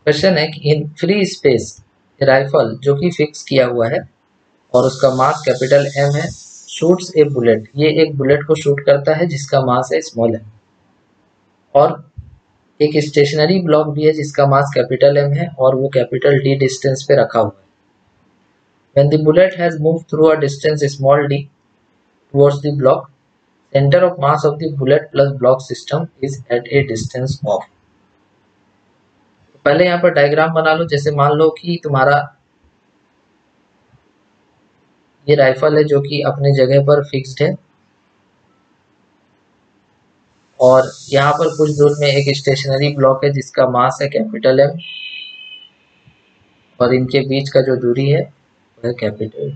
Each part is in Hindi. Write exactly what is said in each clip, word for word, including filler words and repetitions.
क्वेश्चन है कि इन फ्री स्पेस राइफल जो कि फिक्स किया हुआ है और उसका मास कैपिटल एम है, शूट्स ए बुलेट, ये एक बुलेट को शूट करता है जिसका मास है स्मॉल एम, और एक स्टेशनरी ब्लॉक भी है जिसका मास कैपिटल एम है और वो कैपिटल डी डिस्टेंस पे रखा हुआ है। When the bullet has moved through a distance small d towards the block, center of mass of the bullet plus block system is at a distance of। तो पहले यहाँ पर डायग्राम बना लो। जैसे मान लो कि तुम्हारा ये राइफल है जो कि अपने जगह पर फिक्स्ड है और यहाँ पर कुछ दूर में एक स्टेशनरी ब्लॉक है जिसका मास है कैपिटल एम और इनके बीच का जो दूरी है वह कैपिटल।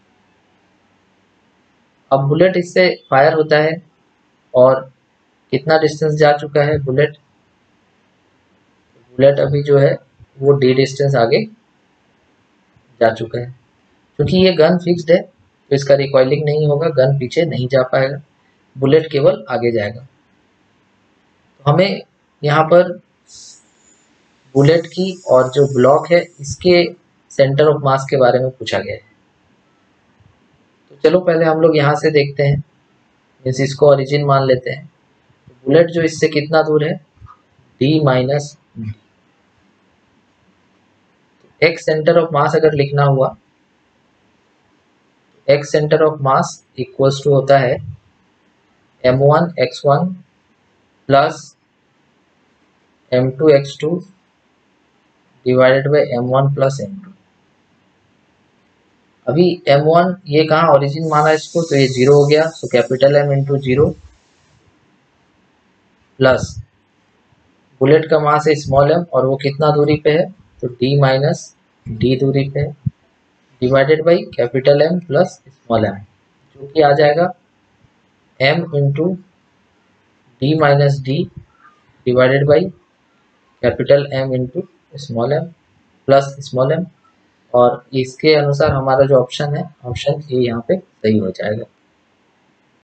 अब बुलेट इससे फायर होता है और कितना डिस्टेंस जा चुका है बुलेट बुलेट अभी जो है वो डी डिस्टेंस आगे जा चुका है। क्योंकि ये गन फिक्स्ड है तो इसका रिकॉइलिंग नहीं होगा, गन पीछे नहीं जा पाएगा, बुलेट केवल आगे जाएगा। तो हमें यहाँ पर बुलेट की और जो ब्लॉक है इसके सेंटर ऑफ मास के बारे में पूछा गया है। तो चलो पहले हम लोग यहाँ से देखते हैं, मीन्स इसको ओरिजिन मान लेते हैं। तो बुलेट जो इससे कितना दूर है D minus D. X centre of mass अगर लिखना हुआ, X centre of mass equals to होता है M one X one plus M two X two divided by M one plus M two. अभी एम वन ये कहाँ ओरिजिन माना इसको, तो ये जीरो हो गया, so capital M into zero plus bullet का मास है स्मॉल एम और वो कितना दूरी पे है, तो डी माइनस डी दूरी पे है, divided by capital M plus small M, जो कि आ जाएगा M into D minus D divided by capital M into small M plus small M. और इसके अनुसार हमारा जो ऑप्शन है ऑप्शन ए यहाँ पे सही हो जाएगा।